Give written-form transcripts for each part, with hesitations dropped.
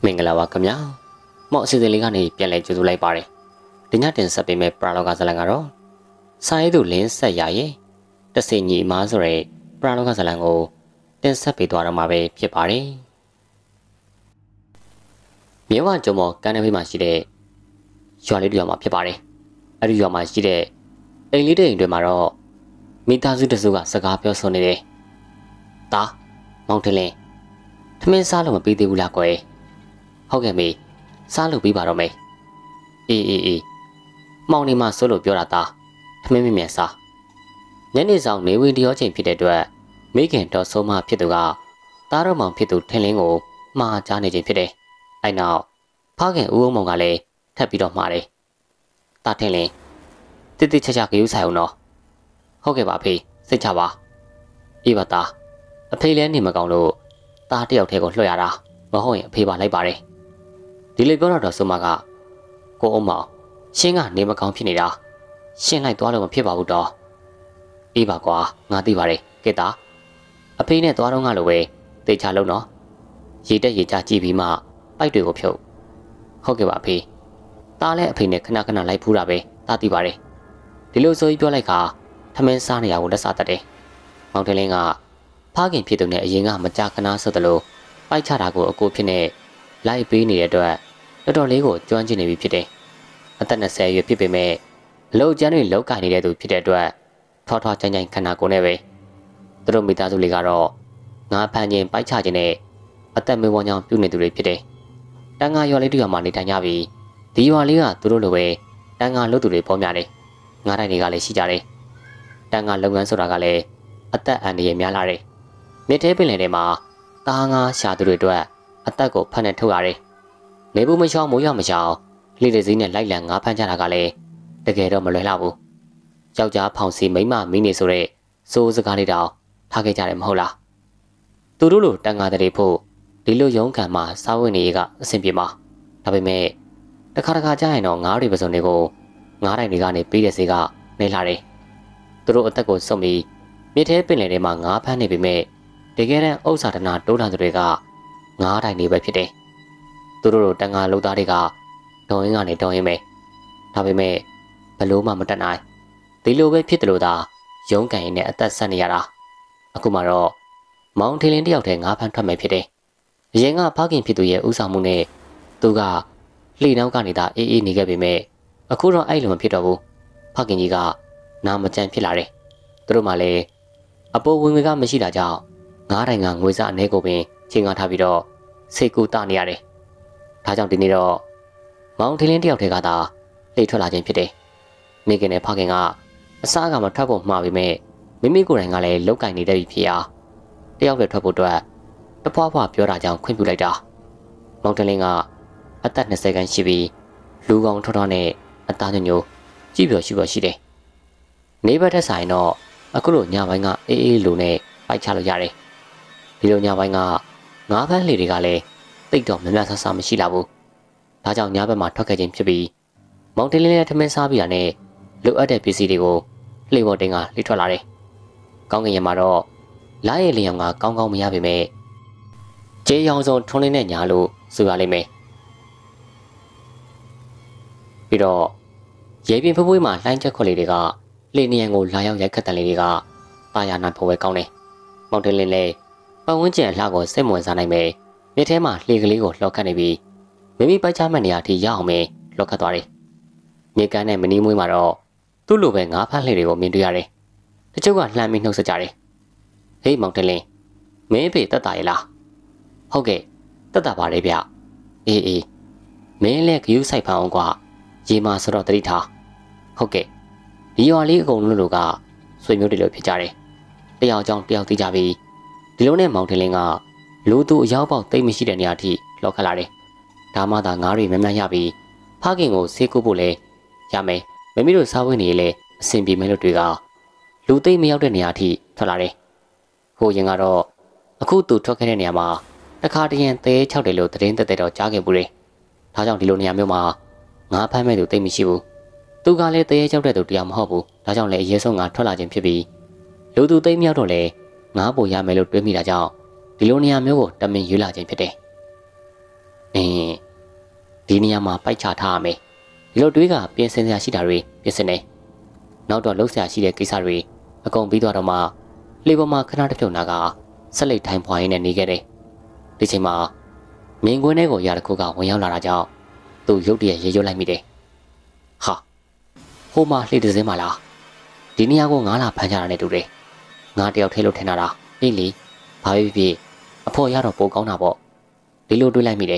မင်္ဂလာပါခင်ဗျာမော့အစီအစဉ်လေးကနေပြန်လည်ကြိုဆိုလိုက်ပါတယ်ဒီညတင်ဆက်ပေးမယ့်ပရာလောကဇာတ်လမ်းကတော့စာရေးသူလင်းဆက်ရရဲ့တစိညီအမားဆိုတဲ့ပရာလောကဇာတ်လမ်းကိုတင်ဆက်ပေးသွားတော့မှာပဲဖြစ်ပါတယ်မြဝကျုံမော်ကမ်းနဘေးမှာရှိတဲ့ရွာလေးတစ်ရွာမှာဖြစ်ပါတယ်အဲ့ဒီရွာမှာရှိတဲ့အိမ်လေးတစ်အိမ်တွေမှာတော့မိသားစုတစုကစကားပြောဆိုနေတယ်ဒါမောင်ထလင်းထမင်းစားလို့မပြီးသေးဘူးလားကွယ်ဟုတ်ကဲ့မေစားလို့ပြီးပါတော့မေအေးမောင်နေမှစိုးလို့ပြောတာသားထမင်းမမြန်စားညနေဆောင်နေဝင်တရောချိန်ဖြစ်တဲ့အတွက်မိခင်တော်ဆုံးမဖြစ်သူကသားတော်မောင်ဖြစ်သူထင်းလင်းကိုမှားကြားနေခြင်းဖြစ်တယ်အဲ့နောက်ဖခင်ဦးအောင်မောင်ကလည်းထပ်ပြီးတော့မှားတယ်သားထင်းလင်းတိတိကျကျကြည့်ဆိုင်အောင်နော်ဟုတ်ကဲ့ပါဖေစိတ်ချပါအေးပါသားအဖေလည်းနေမကောင်းလို့သားတယောက်တည်းကိုလွှတ်ရတာမဟုတ်ရင်အဖေပါလိုက်ပါတယ်ဒီလိုပြောတော့ဆိုမကကိုအုံမောင်ရှင်းကနေမကောင်းဖြစ်နေတာရှင်းလိုက်သွားလို့မဖြစ်ပါဘူးတော့အေးပါကွာငါသိပါတယ်ကဲတာအဖေနဲ့သွားတော့ငါလိုပဲတေချာလုံးနော်ရေတက်ရေချကြည့်ပြီးမှပိုက်တွေကိုဖြုတ်ဟုတ်ကဲ့ပါအဖေသားလည်းအဖေနဲ့ခဏခဏလိုက်ဖူးတာပဲသားသိပါတယ်ဒီလိုဆိုပြီးပြောလိုက်ခါထမင်းစားနေရကိုလက်စားတတ်တယ်မောင်ထလင်းကဖခင်ဖြစ်သူနဲ့အရင်ကမကြခဏဆိုသလိုပိုက်ချတာကိုအကိုဖြစ်နေလိုက်ပေးနေတဲ့အတွက်တော်တော်လေးကိုကျွမ်းကျင်နေပြီဖြစ်တယ်အသက်20ရွယ်ဖြစ်ပေမဲ့အလုပ်ကျန်းတွေလောက်ကင်နေတဲ့သူဖြစ်တဲ့အတွက်ထောထောကြိုင်ကြိုင်ခန္ဓာကိုယ်နဲ့ပဲသူတို့မိသားစုလေးကတော့ငါဖန်ခြင်းပိုက်ချခြင်းနဲ့အသက်မွေးဝမ်းကြောင်းပြုနေသူတွေဖြစ်တယ်တန်ငါရွာလေးတစ်ရွာမှာနေထိုင်ကြပြီးဒီရွာလေးကသူတို့လိုပဲတန်ငါလုပ်သူတွေပေါ်များတယ်ငါးတိုင်တွေကလည်းရှိကြတယ်တန်ငါလုပ်ငန်းဆိုတာကလည်းအသက်အန္တရာယ်များလာတယ်မြစ်ထဲပင်လယ်ထဲမှာသားငါရှာသူတွေအတွက်အသက်ကိုဖန်နဲ့ထုတ်ရတယ်နေဘူးမချောင်းမိုးရမချောင်းလှေတစည်းနဲ့လိုက်လံငါးဖမ်းကြတာကလည်းတကယ်တော့မလွယ်လှဘူးယောက်ျားဖောင်စီမိန်းမမင်းနေဆိုတဲ့စိုးစကားလေးတောင်ထားခဲ့ကြတယ်မဟုတ်လားသူတို့လိုတန်ငါတွေဖို့ဒီလိုရုံးခံမှာစားဝတ်နေရေးကအဆင်ပြေမှာဒါပေမဲ့တစ်ခါကြာရင်တော့ငါးတွေပစုံတွေကိုငါးတိုင်တွေကနေပေးတဲ့စေကနေလာတယ်သူတို့အသက်ကိုစုံပြီးမြစ်ထဲပင်လယ်ထဲမှာငါးဖမ်းနေပေမဲ့တကယ်တမ်းဥစ္စာဒနာတိုးလာသူတွေကငါးတိုင်တွေပဲဖြစ်တယ်သူတို့လိုတန်ငါလုံသားတွေကဒေါ်ရင်းကနေဒေါ်ရင်းပဲဒါပေမဲ့ဘလို့မှမတတ်နိုင်ဒီလိုပဲဖြစ်တယ်လို့သာရုံးကန်ရင်းနဲ့အသက်ဆက်နေရတာအခုမှတော့မောင်ထလင်းတယောက်တည်းငါးဖမ်းထွက်မယ်ဖြစ်တယ်အရင်ကဖခင်ဖြစ်သူရဲ့ဥဆောင်မှုနဲ့သူကလှေနောက်ကနေသာအေးနေခဲ့ပေမဲ့အခုတော့အဲ့လိုမဖြစ်တော့ဘူးဖခင်ကြီးကနာမကျန်ဖြစ်လာတယ်သူတို့မှလည်းအပေါ်ဝင်ငွေကမရှိတာကြောင့်ငါးတိုင်ကငွေစားအနေကိုပင်ချိန်ကားထားပြီးတော့စိတ်ကူတနေရတယ်ဒါကြောင့်ဒီနေ့တော့မောင်ထလင်းတယောက်တည်းကသာလှေထွက်လာခြင်းဖြစ်တယ်မိခင်နဲ့ဖခင်ကအစားကမထွက်ဖို့မှားပေမဲ့မိမိကိုယ်တိုင်ကလည်းလောက်ကင်နေတဲ့ပြီဖြစ်ရာတယောက်တည်းထွက်ဖို့အတွက်တဖွာဖွာပြောတာကြောင့်ခွင့်ပြုလိုက်တာမောင်ထလင်းကအသက်20ခန်းရှိပြီးလူကောင်ထောထောနဲ့အသားညိုကြည့်ပြောရှိပြောရှိတယ်နေဘက်ထက်ဆိုင်တော့အခုလိုညပိုင်းကအေးလိုနဲ့ပိုက်ချလို့ရတယ်ဒီလိုညပိုင်းကငါးဖမ်းလှေတွေကလည်းတိတ်တော့မများဆဆမရှိလာဘူးဒါကြောင့်ညဘက်မှာထွက်ခဲ့ခြင်းဖြစ်ပြီးမောင်တင်လင်းနဲ့ထမင်းစားပြီးတာနဲ့လိုအပ်တဲ့ပစ္စည်းတွေကိုလှေပေါ်တင်ကလှေထွက်လာတယ်ကောင်းကင်ရမှာတော့လာရဲ့လျံကကောင်းကောင်းမရပေမဲ့ကျေးရောင်စုံထွန်းလင်းတဲ့ညာလို့ဆိုရလိမ့်မယ်ပြီးတော့ရေပြင်ဖွေးမှာလှိုင်းချက်ခွက်လေးတွေကလှေနေရန်ကိုလာရောက်ရိုက်ခတ်တန်လေးတွေကပါရနာဖို့ပဲကောင်းတယ်မောင်တင်လင်းလည်းပတ်ဝန်းကျင်အလှကိုစိတ်ဝင်စားနိုင်မယ်မြစ်ထဲမှာလှေကလေးကိုလှော်ခတ်နေပြီးမိမိပိုက်ချမှတ်နေရာထိရောက်အောင်ပဲလှော်ခတ်သွားတယ်မြေကမ်းနဲ့မနီးမွေးမှာတော့သူ့လိုပဲငါးဖမ်းလှေတွေကိုမြင်တွေ့ရတယ်တချို့ကလှမ်းပြီးနှုတ်ဆက်ကြတယ်ဟေးမောင်တင်လင်းမင်းဖေတက်တာရဲ့လားဟုတ်ကဲ့တက်တာပါလေဗျအေးမင်းလည်းဂယူးဆိုင်ဖန်အောင်ကွာရေမာဆိုတော့တတိထားဟုတ်ကဲ့ဒီရွာလေးအကုန်လုံးတို့ကဆွေမျိုးတွေလိုဖြစ်ကြတယ်တယောက်ကြောင့်တယောက်သိကြပြီးဒီလိုနဲ့မောင်ထလင်းကလူသူအရောက်ပေါက်သိမ့်မရှိတဲ့နေရာထိလှော်ခတ်လာတယ်ဒါမှသာငါးတွေမမှန်ရပြီးဖခင်ကိုဆေးကုဖို့လဲရမယ်မမီတို့စားဝတ်နေလေအဆင်ပြေမယ်လို့တွေကလူသိမ့်မရောက်တဲ့နေရာထိထွက်လာတယ်ဟိုရင်ကတော့အခုသူထွက်ခဲ့တဲ့နေရာမှာတခါတည်းရင်သဲချောက်တယ်လို့သတင်းတက်တော့ကြားခဲ့ဘူးလေဒါကြောင့်ဒီလိုနေရာမျိုးမှာငါးဖမ်းမဲ့သူသိမ့်မရှိဘူးသူကလည်းသဲချောက်တဲ့သူတရားမဟုတ်ဘူးဒါကြောင့်လည်းအရေးဆုံးငါထွက်လာခြင်းဖြစ်ပြီးလူသူသိမ့်မရောက်တော့လေငါးပိုရမယ်လို့တွေးမိတာကြောင့်ဒီလိုနေရာမျိုးကိုတမင်ရွေးလာခြင်းဖြစ်တယ်ဒီနေရာမှာပိုက်ချထားရမယ်ဒီလိုတွေးကပြင်ဆင်စရာရှိတာတွေပြင်ဆင်နေနောက်တော့လှုပ်ရှားရှိတဲ့ကိစ္စတွေအကုန်ပြီးတော့မှလေပေါ်မှာခဏတစ်ဖြုတ်နာကဆက်လက်ထိုင်ဖွာရင်းနဲ့နေခဲ့တယ်ဒီချိန်မှာမြင်ကွင်းထဲကိုရာတစ်ခုကဝင်ရောက်လာတာကြောင့်သူရုတ်တရက်ရေရွတ်လိုက်မိတယ်ဟာဟိုမှာလှေတစ်စင်းမလားဒီနေရာကိုငါးလာဖမ်းကြတာနဲ့တူတယ်ငါတယောက်ထဲလို့ထင်တာလားအေးလေဘာပဲဖြစ်ဖြစ်အဖို့ရတော့ပိုကောင်းတာပေါ့ဒီလိုတွေးလိုက်မိတယ်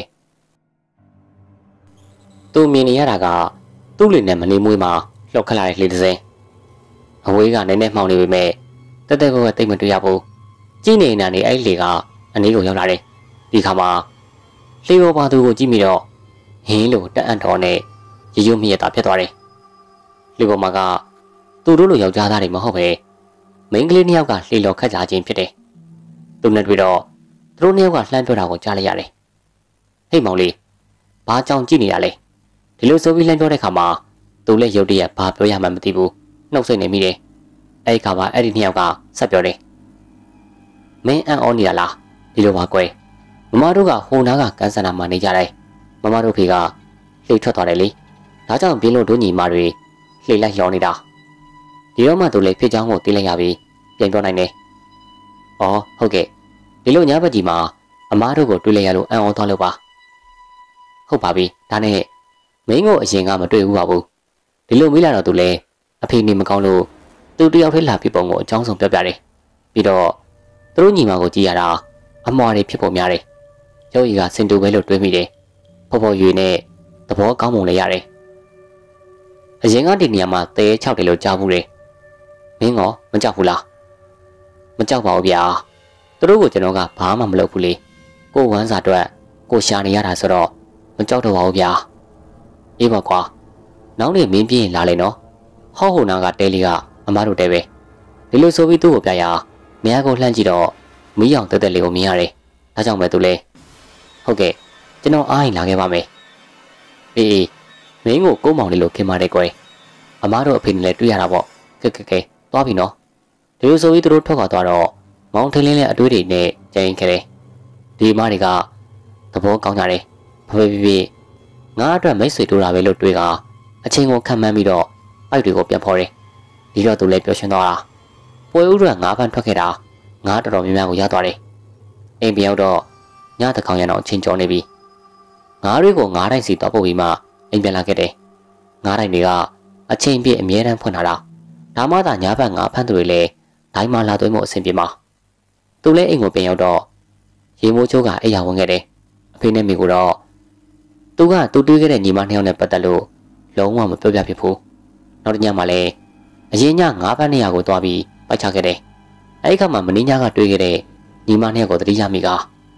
သူမြင်နေရတာကသူ့လေနဲ့မနေမွေးမှာလှောက်ခတ်လာတဲ့လှေတစ်စင်းအဝေးကနည်းနည်းမှောင်နေပေမဲ့တက်တက်ကိုတိတ်မတွေ့ရဘူးကြည့်နေတာနေအဲ့လေကအနည်းကိုရောက်လာတယ်ဒီခါမှာလှေပေါ်ပါသူကိုကြည့်မိတော့ဟင်းလို့တက်အံ့တော်နဲ့ရေရွမြည့်တာဖြစ်သွားတယ်လှေပေါ်မှာကသူတို့လိုယောက်ျားသားတွေမဟုတ်ပဲမိန်းကလေးနှစ်ယောက်ကလှေလော်ခတ်ကြခြင်းဖြစ်တယ်သူနဲ့တွေ့တော့သူတို့နှစ်ယောက်ကလှမ်းပြောတာကိုကြားလိုက်ရတယ်ဟေ့မောင်လေးဘာကြောင်ကြည့်နေရလဲဒီလိုဆိုပြီးလှမ်းပြောတဲ့ခါမှာသူလည်းရုတ်တရက်ဘာပြောရမှန်းမသိဘူးနှုတ်ဆက်နေမိတယ်အဲ့ဒီခါမှာအဲ့ဒီနှစ်ယောက်ကဆက်ပြောတယ်မင်းအံ့ဩနေရလားဒီလိုပါကွယ်မမတို့ကဟိုနားကကန်ဆန္ဒမှာနေကြတယ်မမတို့ဖေကလှေထွက်သွားတယ်လေဒါကြောင့်ပြင်းလို့တို့ညီမတွေလှေလိုက်လောနေတာဒီတော့မှသူလည်းဖြစ်ချောင်းကိုတီးလိုက်ရပြီးပြန်ပြောနိုင်တယ်။အော်ဟုတ်ကဲ့ဒီလိုညဘက်ကြီးမှာအမားတို့ကိုတွေ့လိုက်ရလို့အံ့ဩသွားလို့ပါ။ဟုတ်ပါပြီဒါနဲ့မင်းကိုအရင်ကမတွေ့ဘူးပါဘူး။ဒီလိုမေးလာတော့သူလည်းအဖေနေမကောင်းလို့သူတယောက်ထဲလာပြပုံကိုအကြောင်းဆုံးပြောပြတယ်။ပြီးတော့သူတို့ညီမကိုကြည့်ရတာအမွာတွေဖြစ်ပုံများတယ်။ရုပ်ရည်ကစင်တူပဲလို့တွေးမိတယ်။ဖော်ဖော်ရွေနဲ့သဘောကောင်းပုံလည်းရတယ်။အရင်ကဒီနေရာမှာတဲ6တယ်လို့ကြားဘူးတယ်။မင်းရောမကြောက်ဘူးလားမကြောက်ပါဘူးဗျာသူတို့ကိုကျွန်တော်ကဘာမှမလုပ်ဘူးလေကိုဝမ်းစာအတွက်ကိုရှာနေရတာဆိုတော့မကြောက်တော့ပါဘူးဗျာအေးပါကွာနောက်နေ့မင်းပြင်းလာလေနော်ဟောဟိုနာကတဲလေးကအမားတို့တဲပဲဒီလိုဆိုပြီးသူ့ကိုပြရမရကိုလှမ်းကြည့်တော့မီးရောင်တက်တက်လေးကိုမြင်ရတယ်ဒါကြောင့်ပဲသူလဲဟုတ်ကဲ့ကျွန်တော်အားရင်လာခဲ့ပါမယ်အေးမင်းကိုကိုမောင်လေးလိုခင်ပါတယ်ကွယ်အမားတို့အဖေနဲ့လည်းတွေ့ရတာပေါ့ကဲသွားပြီနော်ဒီလိုဆိုပြီးသူတို့ထွက်ခွာသွားတော့မောင်ထင်းလင်းနဲ့အတွေ့အကြုံနဲ့ကြင်ခဲ့တယ်ဒီမတွေကသဘောကောင်းကြတယ်ဘာပဲဖြစ်ဖြစ်ငါအတွက်မိတ်ဆွေတို့တာပဲလို့တွေးကအချင်းကိုခံမှန်းပြီးတော့ပိုက်တွေကိုပြန်ဖော်တယ်ဒီတော့သူလည်းပျော်ရွှင်သွားတာပွဲဥရငါးဖန်ထွက်ခဲ့တာငါတော်တော်များများကိုရသွားတယ်အိမ်ပြောက်တော့ညတကောင်ရအောင်ချင်းကြောနေပြီငါးတွေကိုငါးတိုင်းစီတောက်ပုတ်ပြီးမှအိမ်ပြန်လာခဲ့တယ်ငါးတိုင်းတွေကအချင်းပြည့်အမြဲတမ်းဖွင့်လာတာဒါမှသာညာဘက်ငါဖမ်းသူတွေလည်းဒိုင်းမလာသွင်းမှုအဆင်ပြေမှာသူလည်းအိမ်ကိုပြန်ရောက်တော့ရေမိုးချိုးကအိယာဝင်ခဲ့တယ်အဖေနဲ့မိကိုတော့သူကတူးခဲ့တဲ့ညီမနှစ်ယောက်နဲ့ပတ်သက်လို့လုံးဝမပြောပြဖြစ်ဘူးနောက်တစ်ညမှလည်းအရင်ညငါးဖမ်းနေရကိုသွားပြီးပိုက်ချခဲ့တယ်အဲ့ဒီခါမှာမင်းညကတွေးခဲ့တဲ့ညီမနှစ်ယောက်ကိုသတိရမိက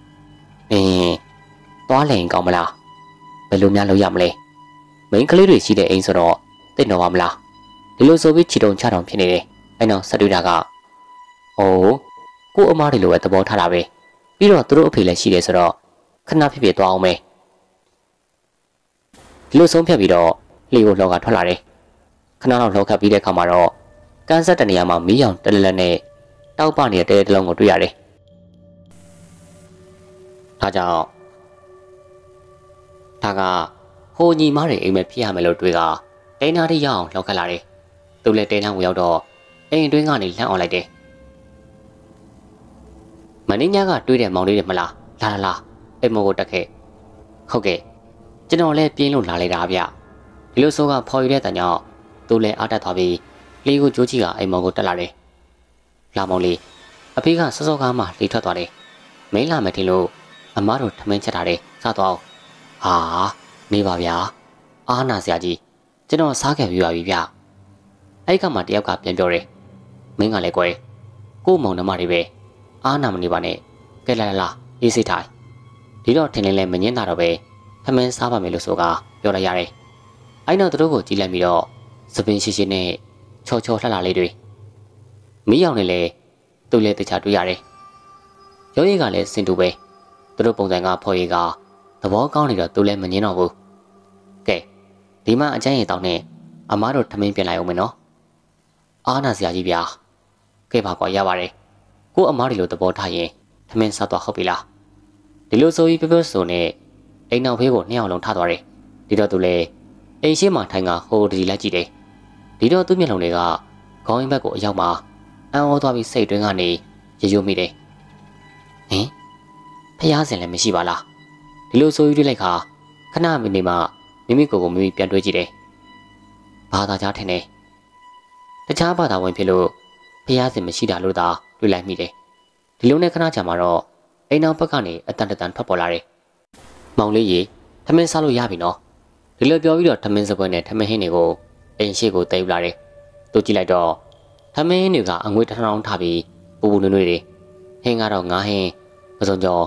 သွားလည်ရင်ကောင်းမလားဘယ်လိုများလုပ်ရမလဲမိန်းကလေးတွေရှိတဲ့အိမ်ဆိုတော့သိတော့ပါမလားဒီလိုဆိုပြီးခြေတုံချတောင်ဖြစ်နေတယ်အဲ့နောက်ဆက်တွေ့တာကအိုးကို့အမားတွေလိုပဲသဘောထားတာပဲပြီးတော့သူတို့အဖေလည်းရှိတယ်ဆိုတော့ခဏဖြစ်သွားအောင်မယ်ဒီလိုဆုံးဖြတ်ပြီးတော့လှေကိုလောကထွက်လာတယ်ခဏလောက်လှောက်ခတ်ပြီးတဲ့အခါမှာတော့ကန်းဆက်တနေရာမှာမီးရောင်တလက်လက်နဲ့တောက်ပနေတဲ့တဲတလုံးကိုတွေ့ရတယ်ဒါကြောင့်ဒါကဟိုညီမတွေအိမ်မက်ဖြစ်ရမယ်လို့တွေးကတဲနာတိရအောင်လှောက်ခတ်လာတယ်သူလည်းတဲနာကိုရောက်တော့အိမ်အတွင်းကနေလှမ်းအောင်လိုက်တယ်မင်းညကတွေးတဲ့မောင်လေးတွေမလားလာအိမ်မောကိုတက်ခဲ့ဟုတ်ကဲ့ကျွန်တော်လည်းပြင်းလို့လာလိုက်တာဗျဒီလိုဆိုကဖော်ယူတဲ့တန်ကြောင့်သူလည်းအားတက်သွားပြီးလေကိုကြိုးချီကအိမ်မောကိုတက်လာတယ်လာမောင်လေးအဖေကစောစောကားမှလေထွက်သွားတယ်မင်းလာမယ်ထင်လို့အမားတို့ထမင်းချက်ထားတယ်စားသွားအောင်ဟာနေပါဗျာအားနာစရာကြီးကျွန်တော်စားခဲ့ပြီးပါပြီဗျအဲ့ဒီကမှတယောက်ကပြန်ပြောတယ်မင်းကလည်းကွယ်ကို့မောင်နှမတွေပဲအားနာမနေပါနဲ့ကဲလာအေးစိတ်ထိုင်ဒီတော့ထင်လဲမငင်းတာတော့ပဲထမင်းစားပါမယ်လို့ဆိုကပြောလိုက်ရတယ်အဲ့နောက်သူတို့ကိုကြည့်လိုက်ပြီးတော့စပင်းရှိနဲ့ချောလှလှလေးတွေမီးရောင်နဲ့လဲသူ့လည်းတခြားတွေ့ရတယ်ရုပ်ရည်ကလည်းစင်တူပဲသူတို့ပုံစံကဖော်ရည်ကသဘောကောင်းနေတော့သူလည်းမငင်းတော့ဘူးကဲဒီမှအကျန်းရည်တောင်းနဲ့အမားတို့ထမင်းပြင်လိုက်အောင်မယ်နော်အားနာစရာကြီးဗျာကဲပါကွာရပါတယ်ကို့အမားတွေလိုသဘောထားရင်ထမင်းစားတော့ဟုတ်ပြီလားဒီလိုဆိုပြီးပြောဆိုနဲ့အိမ်နောက်ဖေးကိုနှစ်ယောက်လုံးထားသွားတယ်ဒီတော့သူလည်းအိမ်ရှိမှထိုင်ကဟိုဒီလိုက်ကြည့်တယ်ဒီတော့သူ့မျက်လုံးတွေကခေါင်းရင်းဘက်ကိုအရောက်မှာအံ့ဩသွားပြီးစိတ်တွင်းကနေရရွမိတယ်ဟင်ဖျားစင်လည်းမရှိပါလားဒီလိုဆိုယူတွေ့လိုက်ခါခဏမိနေမှမိမိကိုယ်ကိုမိမိပြန်တွေးကြည့်တယ်ဘာသာကြားထင်တယ်တခြားဘာသာဝင်ဖြစ်လို့ဖျားစင်မရှိတာလို့သာတွေးလိုက်မိတယ်ဒီလိုနဲ့ခဏကြာမှာတော့အိမ်နောက်ဘက်ကနေအတန်ထွက်ပေါ်လာတယ်မောင်လေးရေထမင်းစားလို့ရပြီနော်ဒီလိုပြောပြီးတော့ထမင်းစပွဲနဲ့ထမင်းဟင်းတွေကိုအိမ်ရှိကိုတိတ်လာတယ်သူကြည့်လိုက်တော့ထမင်းဟင်းတွေကအငွေ1000ထားပြီးပူပူနွေ့နွေ့တွေဟင်းကတော့9ဟင်းမစုံကျော်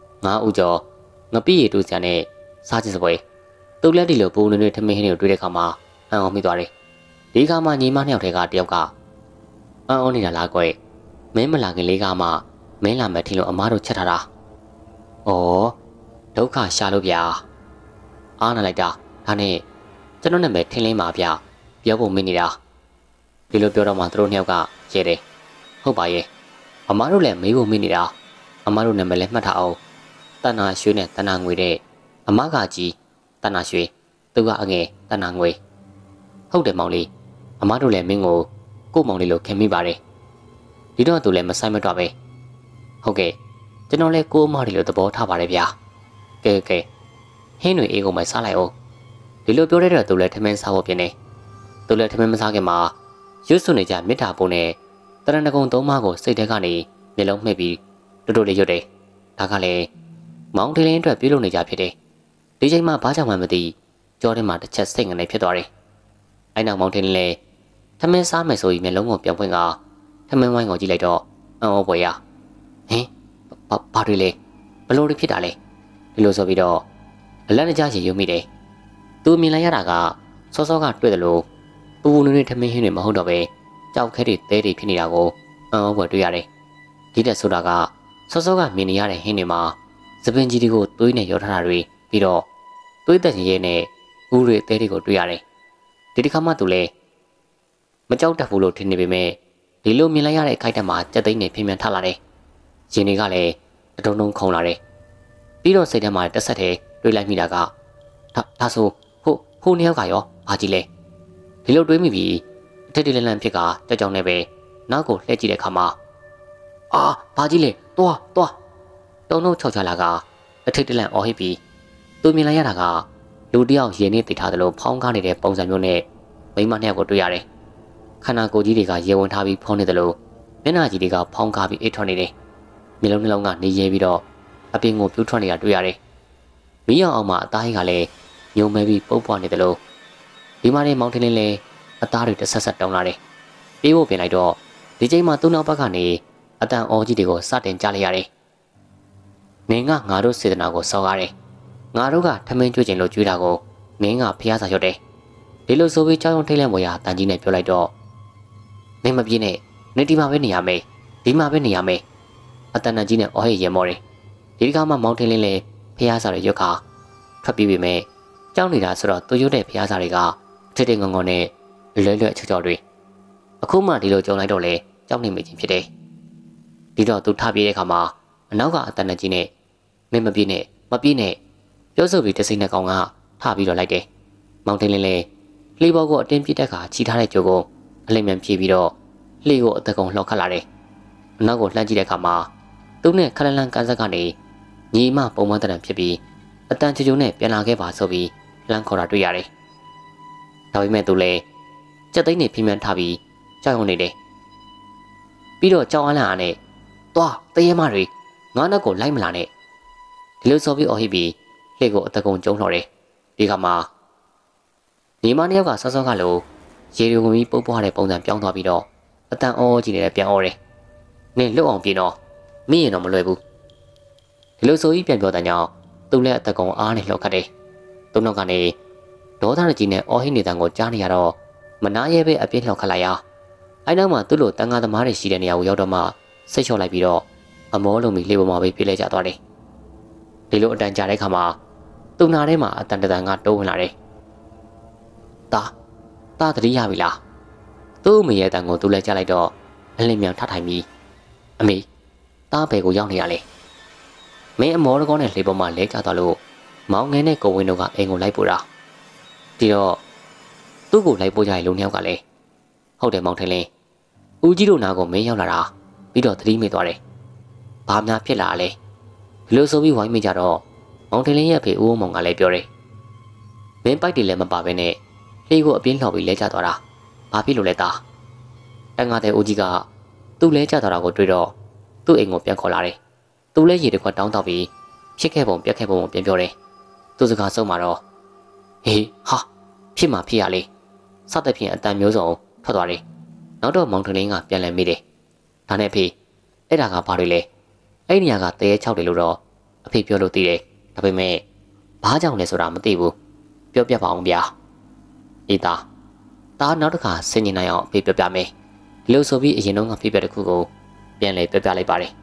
9ဦးကျော်ငပိရီတူစရာနဲ့စားချင်စပွဲသူလက်ဒီလိုပူနွေ့နွေ့ထမင်းဟင်းတွေကိုတွေ့တဲ့အခါမှာအံ့ဩမိသွားတယ်ဒီခါမှညီမနှစ်ယောက်ထဲကတယောက်ကအံ့ဩနေတာလားကွယ်မင်းမလာခင်လေးကမှမင်းလာမယ်ထင်လို့အမားတို့ချက်ထားတာဩဒုက္ခရှာလို့ဗျာအားနာလိုက်တာဒါနဲ့ကျွန်တော်နာမည်ထင်းလင်းပါဗျာပြောဖို့မင်းနေတာဒီလိုပြောတော့မှသူတို့နှစ်ယောက်ကရဲတယ်ဟုတ်ပါရဲ့အမားတို့လည်းမေးဖို့မင်းနေတာအမားတို့နာမည်လည်းမှတ်ထားအောင်တဏ္ဍာရွှေနဲ့တဏ္ဍာငွေတဲ့အမားကကြီးတဏ္ဍာရွှေသူကအငယ်တဏ္ဍာငွေဟုတ်တယ်မောင်လေးအမားတို့လည်းမင်းကိုကို့မောင်လေးလို့ခင်မိပါတယ်ဒီတော့သူလည်းမဆိုင်မတော့ပဲဟုတ်ကဲ့ကျွန်တော်လည်းကို့အမားလေးလို့သဘောထားပါတယ်ဗျာကဲဟင်းတွေအေးကုန်မှစားလိုက်အောင်ဒီလိုပြောတဲ့တော့သူလည်းထမင်းစားဖို့ပြင်နေသူလည်းထမင်းမစားခင်မှာရွတ်စွနေကြမေတ္တာပုံနဲ့တရဏဂုံသုံးပါးကိုစိတ်ထဲကနေမျက်လုံးမှိတ်ပြီးတူတူလေးရွတ်တယ်ဒါကလည်းမောင်ထင်းလင်းအတွက်ပြုလုပ်နေကြဖြစ်တယ်ဒီချိန်မှာဘာကြောင့်မှမသိကြောထဲမှာတစ်ချက်စိတ်ငနေဖြစ်သွားတယ်အဲ့နောက်မောင်ထင်းလင်းလည်းထမင်းစားမယ်ဆိုပြီးမျက်လုံးကိုပြောင်းဖွင့်ကထမင်းဝိုင်းကိုကြည့်လိုက်တော့အံ့ဩပွေရဟင်ဘာတွေလဲဘလို့တွေဖြစ်တာလဲဒီလိုဆိုပြီးတော့အလက်တကြားချင်ယူမိတယ်သူမြင်လိုက်ရတာကစောစောကတွေ့တယ်လို့ပူပူနွေ့နွေ့ထမင်းဟင်းတွေမဟုတ်တော့ပဲကြောက်ခဲတွေတဲတွေဖြစ်နေတာကိုအံ့ဩဖွယ်တွေ့ရတယ်ဒီတက်ဆိုတာကစောစောကမြင်နေရတဲ့ဟင်းတွေမှာသပင်ကြီးတွေကိုသွေးနဲ့ရောထားတာတွေပြီးတော့သွေးသက်ရင်ရဲနဲ့ဦးတွေတဲတွေကိုတွေ့ရတယ်ဒီတစ်ခါမှသူလဲမကြောက်တတ်ဘူးလို့ထင်နေပေမဲ့ဒီလိုမြင်လိုက်ရတဲ့ခိုက်တက်မှာကြက်သိန်းတွေပြင်ပြန်ထလာတယ်ရင်တွေကလည်းအတုံးတုံးခုန်လာတယ်ပြီးတော့စိတ်ထဲမှာတက်ဆက်ထဲတွေးလိုက်မိတာကဒါဆိုဟိုနှစ်ယောက်ကရောဘာကြီးလဲဒီလိုတွေးမိပြီးအထက်တလန်လန်ဖြစ်ကကြောက်ကြောက်နေပဲနောက်ကိုလှည့်ကြည့်တဲ့အခါမှာဘာကြီးလဲတွားတုံးချောက်ချလာကအထက်တလန်အော်ဟစ်ပြီးသူမြင်လိုက်ရတာကလူတယောက်ရင်နဲ့တိထားသလိုဖောင်းကားနေတဲ့ပုံစံမျိုးနဲ့မိမနှစ်ယောက်ကိုတွေ့ရတယ်ခန္ဓာကိုယ်ကြီးတွေကရေဝင်ထားပြီးဖုံးနေသလိုမျက်နှာကြီးတွေကဖောင်းကားပြီးအိတ်ထွက်နေတယ်မျက်လုံးနှလုံးကနေရဲပြီးတော့အပြင်ကိုပြူးထွက်နေတာတွေ့ရတယ်မီးအောင်မှာအသားကြီးကလည်းညုံမဲပြီးပုတ်ပွားနေသလိုဒီမှာနေမောင်ထင်းလင်းလည်းအသားတွေတဆက်ဆက်တောင်းလာတယ်ပြေးဖို့ပြင်လိုက်တော့ဒီချိန်မှာသူ့နောက်ဘက်ကနေအတန်အော်ကြီးတွေကိုစတင်ကြားလိုက်ရတယ်နင်းကငါတို့စေတနာကိုစော်ရတယ်ငါတို့ကထမင်းကျွေးခြင်းလို့ကြွေးတာကိုနင်းကဖျားစာရွတ်တယ်ဒီလိုဆိုပြီးကြောင်ထိတ်လန့်ပေါ်ရတန်ကြီးနဲ့ပြောလိုက်တော့နင်းမပြေးနဲ့နေဒီမှာပဲနေရမယ်ဒီမှာပဲနေရမယ်အတန်ကြီးနဲ့အော်ဟစ်ရဲမော်တယ်ဒီတစ်ခါမှမောင်ထင်းလင်းလည်းဖျားစာတွေရွတ်ခါထွက်ပြေးပေမဲ့ကြောက်နေတာဆိုတော့သူရွတ်တဲ့ဖျားစာတွေကထိတ်ထိတ်ငုံငုံနဲ့လွဲလွဲချောချောတွေအခုမှဒီလိုကြုံလိုက်တော့လေကြောက်နေမိခြင်းဖြစ်တယ်ဒီတော့သူထပြေးတဲ့အခါမှာအနောက်ကအတန်ကြီးနဲ့မင်းမပြေးနဲ့မပြေးနဲ့ပြောဆိုပြီးတစိမ့်နဲ့ကောင်ကထပြီးတော့လိုက်တယ်မောင်ထင်းလင်းလည်းလှေပေါ်ကိုအတင်းပြစ်တဲ့အခါခြိထားတဲ့ကြိုးကိုအလိမ့်မြန်ပြေးပြီးတော့လှေကိုအသက်ကုန်လှောက်ခတ်လာတယ်အနောက်ကိုလှမ်းကြည့်တဲ့အခါမှာသူ့နဲ့ခလန်လန်ကန်ဆက်ကနေညီမပုံမှန်တန်ဖြစ်ပြီးအတန်ချူချူနဲ့ပြန်လာခဲ့ပါဆိုပြီးလမ်းခေါ်တာတွေ့ရတယ်ဒါပေမဲ့သူလည်းကြက်သိန်းနေပြင်းပြန်းထားပြီးကြောက်ရွံ့နေတယ်ပြီးတော့ကြောက်အားလန့်အားနဲ့သွားတရေမတွေငါးနက်ကိုလိုက်မလာနဲ့ဒီလိုဆိုပြီးအော်ဟစ်ပြီးလှေကိုအသက်ကုန်ကျုံလှော်တယ်ဒီကမှာညီမနှစ်ယောက်ကဆော့ဆော့ကလိုရေတွေဝင်ပြီးပုတ်ပွားတဲ့ပုံစံပြောင်းသွားပြီးတော့အတန်အော်ကြည့်နေတဲ့ပြန်အော်တယ်နင်လွတ်အောင်ပြင်တော့မင်းရင်တော့မလွယ်ဘူးဒီလိုဆိုပြီးပြန်ပြောတဲ့ကြောင်သူ့လက်အသက်ကုန်အားနဲ့လှော်ခတ်တယ်သူ့နောက်ကနေဒေါသရကြီးနဲ့အော်ဟစ်နေတဲ့ကိုကြားနေရတော့မနာရဲပဲအပြစ်လှော်ခတ်လိုက်ရအဲ့နောက်မှာသူ့လိုတန်ဃာသမားတွေရှိတဲ့နေရာကိုရောက်တော့မှစိတ်လျှော့လိုက်ပြီးတော့အမောလုံးပြီးလှေပေါ်မှာပဲပြေးလဲကျသွားတယ်ဒီလိုအတန်ကြာတဲ့ခါမှာသူ့နာထဲမှာအတန်တန်ကတိုးဝင်လာတယ်တာတတိယပြီလားသူ့အမေရဲ့အတန်ကိုသူလည်းကြားလိုက်တော့အလင်းမြန်ထထိုင်ပြီးအမေတားဘယ်ကိုရောက်နေရလဲမင်းအမောတကောနဲ့လှေပေါ်မှာလဲကျသွားလို့မောင်ငယ်နဲ့ကိုဝင်းတို့ကအိမ်ကိုလိုက်ပို့တာဒီတော့သူ့ကိုလိုက်ပို့ကြတဲ့လူနှစ်ယောက်ကလည်းဟုတ်တယ်မောင်ထင်လင်းဦးကြီးတို့နာကိုမင်းရောက်လာတာပြီးတော့သတိမေ့သွားတယ်ဘာများဖြစ်လာလဲဒီလိုဆိုပြီးဝိုင်းမိကြတော့မောင်ထင်လင်းရဲ့ဖေဦးမောင်ကလည်းပြောတယ်မင်းပိုက်တွေလည်းမပါဘဲနဲ့လှေကိုအပြင်းလှော်ပြီးလဲကျသွားတာဘာဖြစ်လို့လဲသားတန်ငါတဲ့ဦးကြီးကသူ့လဲကျသွားတာကိုတွေ့တော့သူ့အိမ်ကိုပြန်ခေါ်လာတယ်သူလည်းရေတခွက်တောင်းတော့ပြီးဖြစ်ခဲ့ပုံပြက်ခဲ့ပုံကိုပြန်ပြောတယ်သူစကားဆုံးမှာတော့ဟေးဟာဖြစ်မှာဖြစ်ရလေစသဖြင့်အတန်မျိုးစုံထွက်သွားတယ်နောက်တော့မောင်ထလင်းကပြန်လည်မိတယ်ဒါနဲ့အဖေအဲ့ဒါကဘာတွေလဲအဲ့နေရာကတရေ6တယ်လို့တော့အဖေပြောလို့သိတယ်ဒါပေမဲ့ဘာကြောင့်လဲဆိုတာမသိဘူးပြောပြပါအောင်ဗျာအေးသားနောက်တစ်ခါဆင်ញင်နိုင်အောင်အဖေပြောပြမယ်ဒီလိုဆိုပြီးအရင်တုန်းကဖြစ်ပြတဲ့ခုကိုပြန်လည်ပြောပြလိုက်ပါတယ်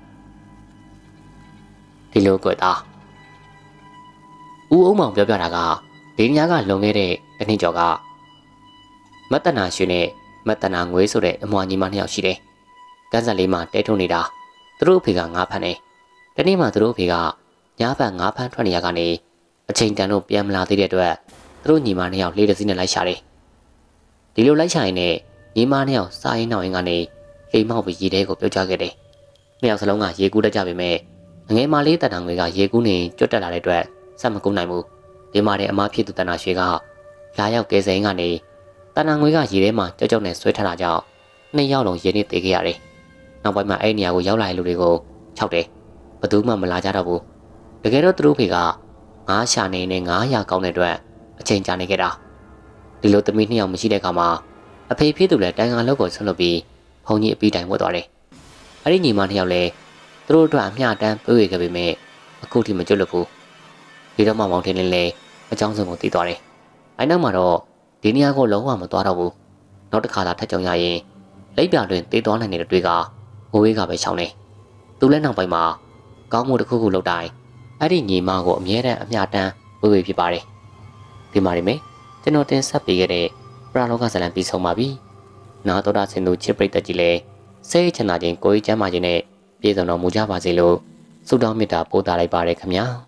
ဒီလိုကွယ်သားဦးအုံမောင်ပြောပြတာကဒီညကလွန်ခဲ့တဲ့တစ်နှစ်ကျော်ကမတ္တနာရွှေနဲ့မတ္တနာငွေဆိုတဲ့အမွှာညီမနှစ်ယောက်ရှိတယ်။ကန်းစက်လေးမှာတဲထုံနေတာသူတို့အဖေကငါးဖမ်းနေတနေ့မှသူတို့အဖေကညာဘက်ငါးဖမ်းထွက်နေရကနေအချိန်တန်လို့ပြန်မလာသေးတဲ့အတွက်သူတို့ညီမနှစ်ယောက်လေးတစ်စီးနဲ့လိုက်ရှာတယ်။ဒီလိုလိုက်ရှာရင်လည်းညီမနှစ်ယောက်စားရင်နောက်ရင်ကနေလိမ်မောက်ပြီးရေထဲကိုပြုတ်ကျခဲ့တယ်။နှစ်ယောက်စလုံးကရေကူးတတ်ကြပေမဲ့ငငယ်မလေးတန်တန်ငွေကရေကူးနေကြွတ်တက်လာတဲ့အတွက်ဆက်မကူးနိုင်ဘူးဒီမှာတဲ့အမားဖြစ်သူတန်တာရွှေကလာရောက်ကဲစိန်ကနေတန်တန်ငွေကရေထဲမှာကြောက်ကြောက်နဲ့ဆွဲထလာကြောင်းနှစ်ယောက်လုံးရေနစ်သေးခဲ့ရတယ်နောက်ပိုင်းမှာအဲ့နေရာကိုရောက်လာတဲ့လူတွေကိုခြောက်တယ်ဘယ်သူမှမလာကြတော့ဘူးတကယ်တော့သူတို့ဖေကငါးရှာနေနဲ့900ကောင်းတဲ့အတွက်အချိန်ကြာနေခဲ့တာဒီလိုသမီးနှစ်ယောက်မရှိတဲ့အခါမှာအဖေဖြစ်သူလည်းတိုင်ငံလောက်ကိုဆွတ်လို့ပြီးဘုံကြီးအပီးတိုင်ဝတ်သွားတယ်အဲ့ဒီညီမနှစ်ယောက်လည်းသူတို့အတွက်အမျှတမ်းပြေးခဲ့ပေမဲ့အခုထိမကျွတ်လို့ဘူးဒီတော့မှမောင်ထင်းလင်းလည်းအကြောင်းစုံကိုသိသွားတယ်။အဲ့နောက်မှာတော့ဒီနေရာကိုလုံးဝမသွားတော့ဘူး။နောက်တစ်ခါသာထပ်ကြုံရရင်လက်ပြတွင်တေးသွားနိုင်တဲ့တွေကငိုဝေးကပဲရှောင်းနေ။သူလည်းနောက်ပိုင်းမှာကောင်းမှုတစ်ခုခုလုပ်တိုင်းအဲ့ဒီညီမကိုအမြဲတမ်းအမျှတမ်းဝေးဝေးဖြစ်ပါတယ်။ဒီမှာနေမယ်ကျွန်တော်တင်ဆက်ပေးခဲ့တဲ့ပရာလောကဇလံပြီးဆုံးပါပြီ။နာတော်တာဆင်သူချစ်ပရိသတ်ကြီးလည်းစိတ်ချမ်းသာခြင်းကိုယ်ကြီးကျန်းမာခြင်းနဲ့ပြည့်စုံတော်မူကြပါစေလို့ဆုတောင်းမေတ္တာပို့သလိုက်ပါရခင်ဗျာ။